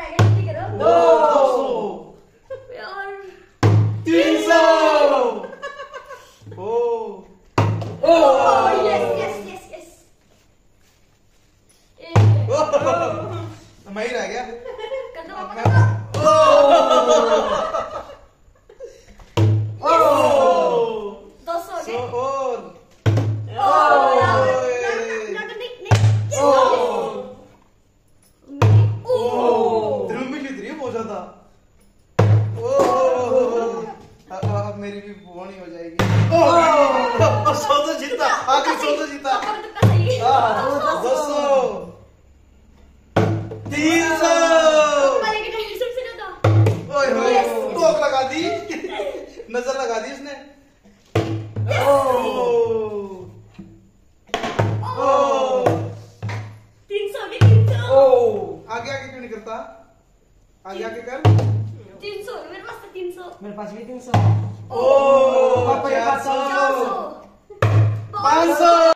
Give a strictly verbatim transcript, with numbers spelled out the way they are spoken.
आएगा, जल्दी करो। दो सौ यार तीन सौ ओ ओ यस यस यस यस मैं ही रह गया। कर दो पापा, कर दो। ओ दो सौ हो गए। और ओ यार नॉट निक निक ओ ओ ध्रुव में लिख रही है बहुत ज्यादा। ओ अब मेरी भी बोनी हो जाएगी। ओ सौ तो जीता, आगे सौ तो जीता। दो सौ तीन सौ सबसे ज्यादा। ओए होए टोक लगा दी, नजर लगा दी उसने। ओ ओ तीन सौ भी तीन सौ। ओ आगे आगे क्यों नहीं करता? आगे आगे कर। तीन सौ मेरे पास तो तीन सौ। मेरे पास भी तीन सौ। ओ पापा के पास चार चार सौ सौ पाँच सौ।